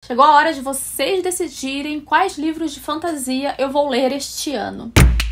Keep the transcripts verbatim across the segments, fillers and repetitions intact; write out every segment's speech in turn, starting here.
Chegou a hora de vocês decidirem quais livros de fantasia eu vou ler este ano.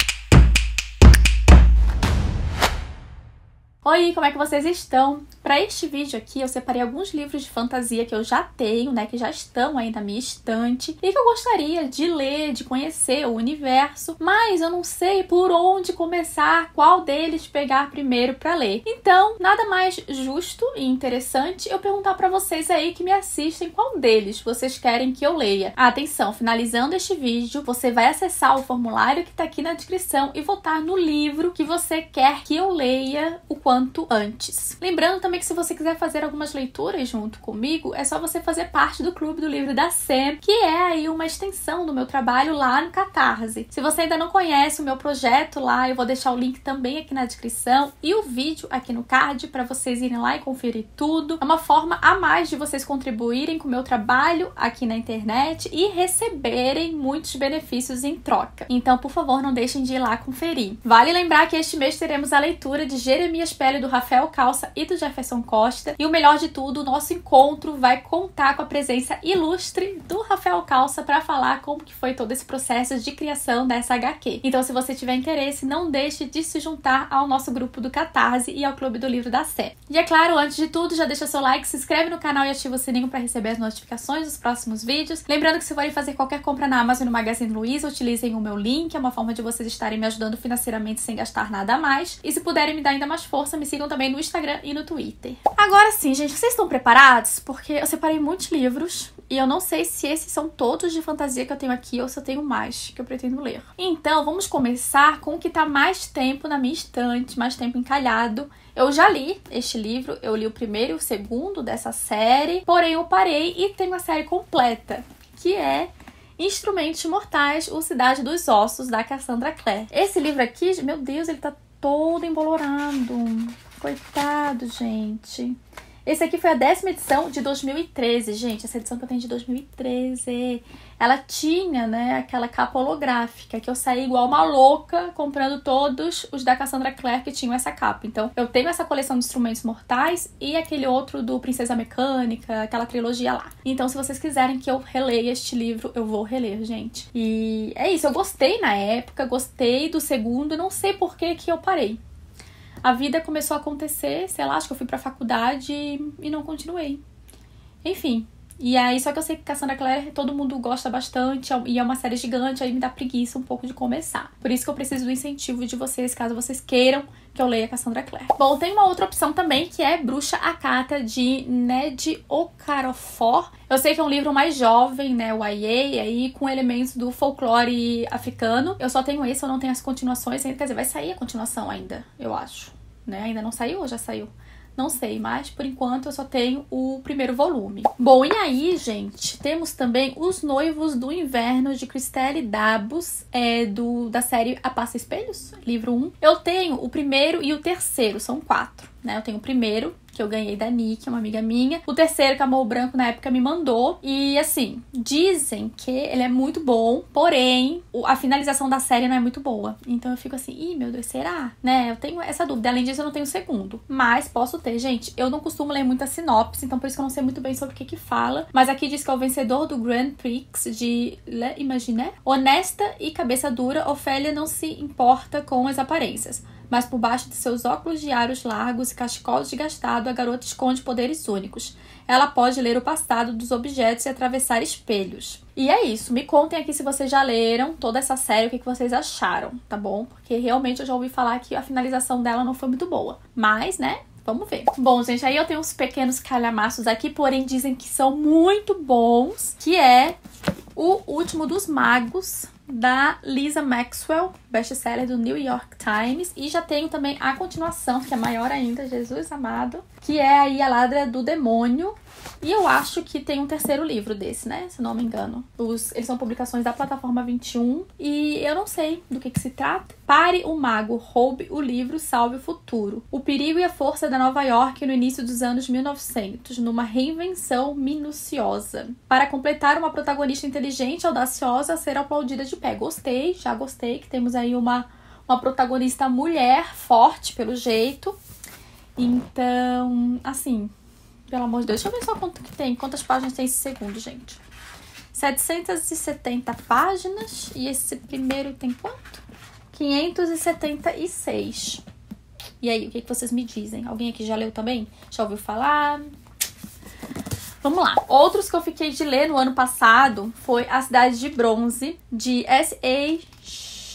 Oi, como é que vocês estão? Para este vídeo aqui eu separei alguns livros de fantasia que eu já tenho, né, que já estão aí na minha estante e que eu gostaria de ler, de conhecer o universo, mas eu não sei por onde começar, qual deles pegar primeiro para ler. Então, nada mais justo e interessante eu perguntar para vocês aí que me assistem qual deles vocês querem que eu leia. Atenção, finalizando este vídeo, você vai acessar o formulário que tá aqui na descrição e votar no livro que você quer que eu leia o quanto antes. Lembrando também que se você quiser fazer algumas leituras junto comigo, é só você fazer parte do Clube do Livro da Sam, que é aí uma extensão do meu trabalho lá no Catarse. Se você ainda não conhece o meu projeto lá, eu vou deixar o link também aqui na descrição e o vídeo aqui no card para vocês irem lá e conferir tudo. É uma forma a mais de vocês contribuírem com o meu trabalho aqui na internet e receberem muitos benefícios em troca. Então, por favor, não deixem de ir lá conferir. Vale lembrar que este mês teremos a leitura de Jeremias Pele, do Rafael Calça e do Jefferson Costa. E o melhor de tudo, o nosso encontro vai contar com a presença ilustre do Rafael Calça para falar como que foi todo esse processo de criação dessa agá quê. Então, se você tiver interesse, não deixe de se juntar ao nosso grupo do Catarse e ao Clube do Livro da Sé. E é claro, antes de tudo, já deixa seu like, se inscreve no canal e ativa o sininho para receber as notificações dos próximos vídeos. Lembrando que se forem fazer qualquer compra na Amazon e no Magazine Luiza, utilizem o meu link, é uma forma de vocês estarem me ajudando financeiramente sem gastar nada a mais. E se puderem me dar ainda mais força, me sigam também no Instagram e no Twitter. Agora sim, gente, vocês estão preparados? Porque eu separei muitos livros e eu não sei se esses são todos de fantasia que eu tenho aqui ou se eu tenho mais que eu pretendo ler. Então, vamos começar com o que tá mais tempo na minha estante, mais tempo encalhado. Eu já li este livro, eu li o primeiro e o segundo dessa série, porém eu parei e tenho a série completa, que é Instrumentos Mortais, O Cidade dos Ossos, da Cassandra Clare. Esse livro aqui, meu Deus, ele tá todo embolorado. Coitado, gente. Esse aqui foi a décima edição de dois mil e treze, gente. Essa edição que eu tenho de dois mil e treze. Ela tinha, né, aquela capa holográfica, que eu saí igual uma louca comprando todos os da Cassandra Clare que tinham essa capa. Então, eu tenho essa coleção de Instrumentos Mortais e aquele outro do Princesa Mecânica, aquela trilogia lá. Então, se vocês quiserem que eu releia este livro, eu vou reler, gente. E é isso, eu gostei na época, gostei do segundo, não sei por que que eu parei. A vida começou a acontecer, sei lá, acho que eu fui pra faculdade e, e não continuei. Enfim, e aí só que eu sei que Cassandra Clare todo mundo gosta bastante e é uma série gigante, aí me dá preguiça um pouco de começar. Por isso que eu preciso do incentivo de vocês, caso vocês queiram que eu leia Cassandra Clare. Bom, tem uma outra opção também, que é Bruxa Akata, de Nnedi Okorafor. Eu sei que é um livro mais jovem, né, o Y A, aí com elementos do folclore africano. Eu só tenho esse, eu não tenho as continuações ainda. Quer dizer, vai sair a continuação ainda, eu acho, né? Ainda não saiu ou já saiu? Não sei, mas por enquanto eu só tenho o primeiro volume. Bom, e aí, gente, temos também Os Noivos do Inverno, de Christelle Dabos, é, do, da série A Passa Espelhos, livro um. Eu tenho o primeiro e o terceiro, são quatro, né? Eu tenho o primeiro, que eu ganhei da Nick, uma amiga minha. O terceiro, que a Amor Branco na época me mandou. E assim, dizem que ele é muito bom, porém a finalização da série não é muito boa. Então eu fico assim, ih, meu Deus, será? Né? Eu tenho essa dúvida. Além disso, eu não tenho o segundo. Mas posso ter, gente. Eu não costumo ler muita sinopse, então por isso que eu não sei muito bem sobre o que que fala. Mas aqui diz que é o vencedor do Grand Prix de Le Imaginaire. Honesta e cabeça dura, Ofélia não se importa com as aparências. Mas por baixo de seus óculos de aros largos e cachecol desgastado, a garota esconde poderes únicos. Ela pode ler o passado dos objetos e atravessar espelhos. E é isso. Me contem aqui se vocês já leram toda essa série, o que vocês acharam, tá bom? Porque realmente eu já ouvi falar que a finalização dela não foi muito boa. Mas, né? Vamos ver. Bom, gente, aí eu tenho uns pequenos calhamaços aqui, porém dizem que são muito bons, que é O Último dos Magos, da Lisa Maxwell, best-seller do New York Times. E já tenho também a continuação, que é maior ainda, Jesus amado, que é aí A Ladra do Demônio. E eu acho que tem um terceiro livro desse, né? Se não me engano. Os, eles são publicações da Plataforma vinte e um. E eu não sei do que que se trata. Pare o mago, roube o livro, salve o futuro. O perigo e a força da Nova York no início dos anos mil e novecentos, numa reinvenção minuciosa. Para completar, uma protagonista inteligente e audaciosa a ser aplaudida de pé. Gostei, já gostei, que temos aí uma, uma protagonista mulher, forte pelo jeito. Então, assim, Pelo amor de Deus. Deixa eu ver só quanto que tem. Quantas páginas tem esse segundo, gente. setecentas e setenta páginas. E esse primeiro tem quanto? quinhentos e setenta e seis. E aí, o que, que vocês me dizem? Alguém aqui já leu também? Já ouviu falar? Vamos lá. Outros que eu fiquei de ler no ano passado foi A Cidade de Bronze, de S A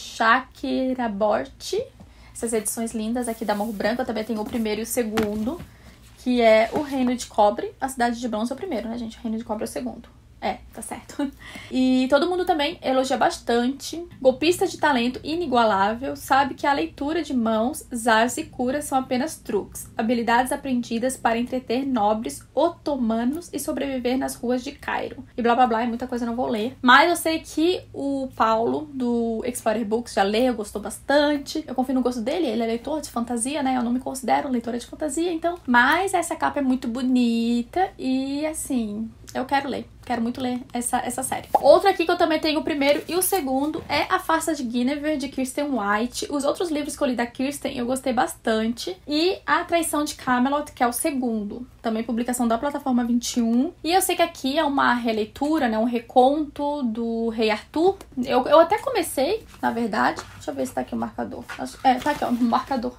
Chakraborty. Essas edições lindas aqui da Morro Branco. Eu também tenho o primeiro e o segundo, que é O Reino de Cobre. A Cidade de Bronze é o primeiro, né, gente? O Reino de Cobre é o segundo. É, tá certo. E todo mundo também elogia bastante. Golpista de talento inigualável, sabe que a leitura de mãos, zares e curas são apenas truques, habilidades aprendidas para entreter nobres otomanos e sobreviver nas ruas de Cairo. E blá blá blá, e muita coisa eu não vou ler. Mas eu sei que o Paulo, do Explorer Books, já leu, gostou bastante. Eu confio no gosto dele, ele é leitor de fantasia, né? Eu não me considero leitora de fantasia, então. Mas essa capa é muito bonita e, assim, eu quero ler. Quero muito ler essa, essa série. Outro aqui que eu também tenho o primeiro e o segundo é A Farsa de Guinevere, de Kirsten White. Os outros livros que eu li da Kirsten eu gostei bastante. E A Traição de Camelot, que é o segundo. Também publicação da plataforma vinte e um. E eu sei que aqui é uma releitura, né? Um reconto do Rei Arthur. Eu, eu até comecei, na verdade. Deixa eu ver se tá aqui o marcador. É, tá aqui, ó, o marcador.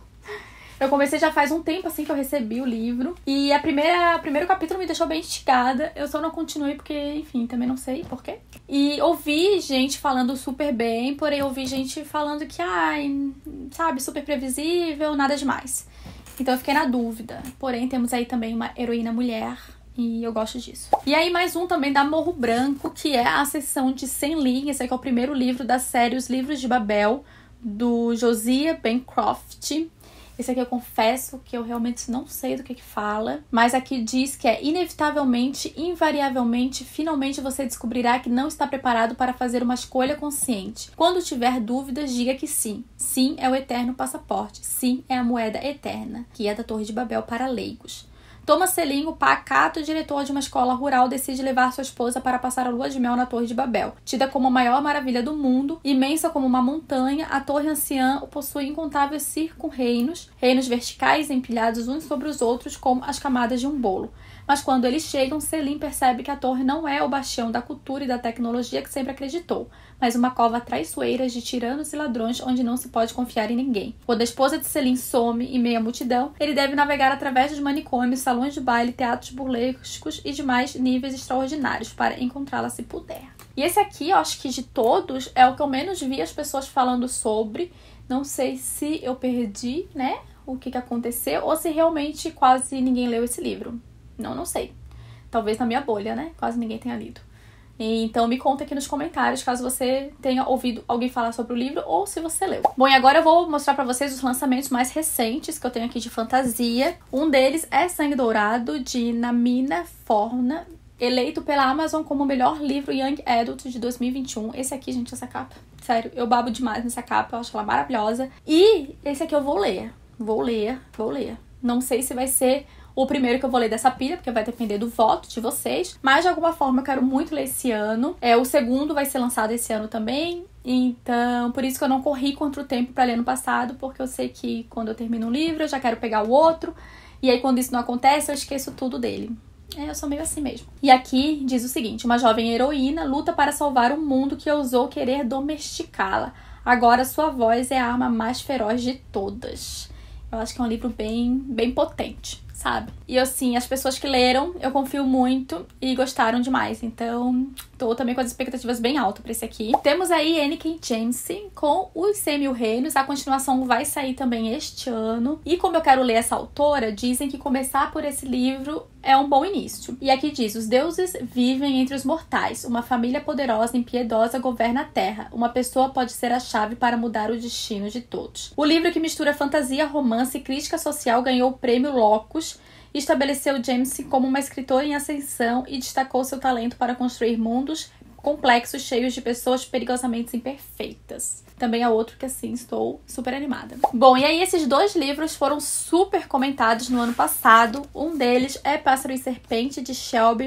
Eu comecei já faz um tempo, assim, que eu recebi o livro. E a primeira, o primeiro capítulo me deixou bem instigada. Eu só não continuei porque, enfim, também não sei porquê. E ouvi gente falando super bem, porém ouvi gente falando que, ai, sabe, super previsível, nada demais. Então eu fiquei na dúvida. Porém, temos aí também uma heroína mulher. E eu gosto disso. E aí mais um também da Morro Branco, que é a seção de cem linhas. Esse aqui é o primeiro livro da série Os Livros de Babel, do Josiah Bancroft. Esse aqui eu confesso que eu realmente não sei do que que fala, mas aqui diz que é inevitavelmente, invariavelmente, finalmente você descobrirá que não está preparado para fazer uma escolha consciente. Quando tiver dúvidas, diga que sim. Sim é o eterno passaporte. Sim é a moeda eterna, que é da Torre de Babel para leigos. Thomas Selim, o pacato diretor de uma escola rural, decide levar sua esposa para passar a lua de mel na Torre de Babel. Tida como a maior maravilha do mundo, imensa como uma montanha, a torre anciã possui incontáveis circunreinos, reinos verticais empilhados uns sobre os outros como as camadas de um bolo. Mas quando eles chegam, Selim percebe que a torre não é o bastião da cultura e da tecnologia que sempre acreditou, mas uma cova traiçoeira de tiranos e ladrões onde não se pode confiar em ninguém. Quando a esposa de Selim some em meio à multidão, ele deve navegar através dos manicômios, salões de baile, teatros burlescos e demais níveis extraordinários para encontrá-la se puder. E esse aqui, eu acho que de todos, é o que eu menos vi as pessoas falando sobre. Não sei se eu perdi, né, o que que aconteceu, ou se realmente quase ninguém leu esse livro. Não, não sei. Talvez na minha bolha, né? Quase ninguém tenha lido. Então me conta aqui nos comentários caso você tenha ouvido alguém falar sobre o livro ou se você leu. Bom, e agora eu vou mostrar pra vocês os lançamentos mais recentes que eu tenho aqui de fantasia. Um deles é Sangue Dourado, de Namina Forna, eleito pela Amazon como o melhor livro Young Adult de dois mil e vinte e um. Esse aqui, gente, essa capa. Sério, eu babo demais nessa capa, eu acho ela maravilhosa. E esse aqui eu vou ler. Vou ler, vou ler. Não sei se vai ser o primeiro que eu vou ler dessa pilha, porque vai depender do voto de vocês. Mas, de alguma forma, eu quero muito ler esse ano. É, o segundo vai ser lançado esse ano também. Então, por isso que eu não corri contra o tempo pra ler no passado, porque eu sei que quando eu termino um livro, eu já quero pegar o outro. E aí, quando isso não acontece, eu esqueço tudo dele. É, eu sou meio assim mesmo. E aqui diz o seguinte: uma jovem heroína luta para salvar um mundo que ousou querer domesticá-la. Agora, sua voz é a arma mais feroz de todas. Eu acho que é um livro bem, bem potente, sabe? E assim, as pessoas que leram, eu confio muito e gostaram demais. Então, tô também com as expectativas bem altas pra esse aqui. Temos aí N K Jemisin com Os cem Mil Reinos. A continuação vai sair também este ano. E como eu quero ler essa autora, dizem que começar por esse livro é um bom início. E aqui diz: os deuses vivem entre os mortais. Uma família poderosa e impiedosa governa a terra. Uma pessoa pode ser a chave para mudar o destino de todos. O livro, que mistura fantasia, romance e crítica social, ganhou o prêmio Locus e estabeleceu Jemisin como uma escritora em ascensão e destacou seu talento para construir mundos complexos, cheios de pessoas perigosamente imperfeitas. Também é outro que, assim, estou super animada. Bom, e aí esses dois livros foram super comentados no ano passado. Um deles é Pássaro e Serpente, de Shelby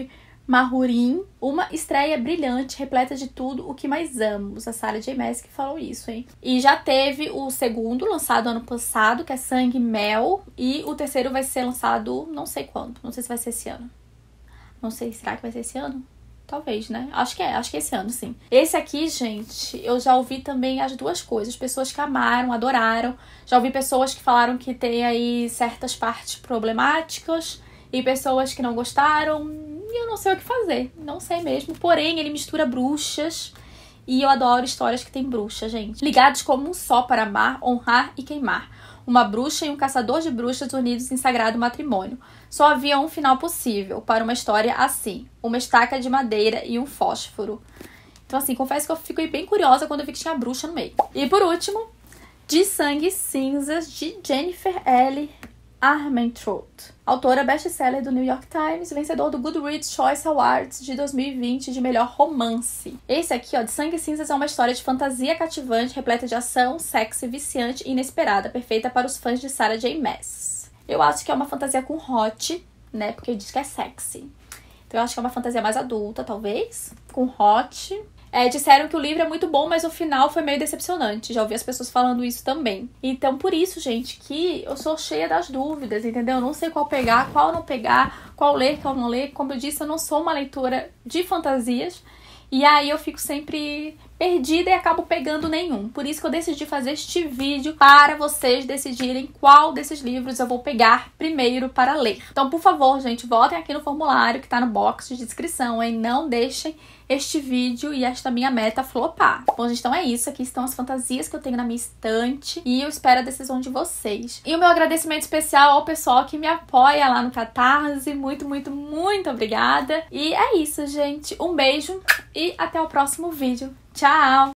Mahurin, uma estreia brilhante, repleta de tudo o que mais amamos. A Sarah J. Maas que falou isso, hein? E já teve o segundo, lançado ano passado, que é Sangue e Mel. E o terceiro vai ser lançado não sei quando. Não sei se vai ser esse ano. Não sei, será que vai ser esse ano? Talvez, né? Acho que é, acho que é esse ano, sim. Esse aqui, gente, eu já ouvi também as duas coisas. Pessoas que amaram, adoraram. Já ouvi pessoas que falaram que tem aí certas partes problemáticas. E pessoas que não gostaram. E eu não sei o que fazer. Não sei mesmo. Porém, ele mistura bruxas. E eu adoro histórias que tem bruxa, gente. Ligados como um só para amar, honrar e queimar. Uma bruxa e um caçador de bruxas unidos em sagrado matrimônio. Só havia um final possível para uma história assim. Uma estaca de madeira e um fósforo. Então, assim, confesso que eu fiquei bem curiosa quando eu vi que tinha bruxa no meio. E por último, De Sangue e Cinzas, de Jennifer L. Armentrout. Autora best-seller do New York Times, vencedor do Goodreads Choice Awards de dois mil e vinte de melhor romance. Esse aqui, ó, De Sangue e Cinzas, é uma história de fantasia cativante, repleta de ação, sexy, viciante e inesperada, perfeita para os fãs de Sarah J. Maas. Eu acho que é uma fantasia com hot, né, porque diz que é sexy. Então eu acho que é uma fantasia mais adulta, talvez, com hot. É, disseram que o livro é muito bom, mas o final foi meio decepcionante. Já ouvi as pessoas falando isso também. Então, por isso, gente, que eu sou cheia das dúvidas, entendeu? Eu não sei qual pegar, qual não pegar, qual ler, qual não ler. Como eu disse, eu não sou uma leitora de fantasias. E aí eu fico sempre perdida e acabo pegando nenhum. Por isso que eu decidi fazer este vídeo para vocês decidirem qual desses livros eu vou pegar primeiro para ler. Então, por favor, gente, voltem aqui no formulário que tá no box de descrição, hein? Não deixem este vídeo e esta minha meta flopar. Bom, gente, então é isso. Aqui estão as fantasias que eu tenho na minha estante e eu espero a decisão de vocês. E o meu agradecimento especial ao pessoal que me apoia lá no Catarse. Muito, muito, muito obrigada. E é isso, gente. Um beijo e até o próximo vídeo. Tchau!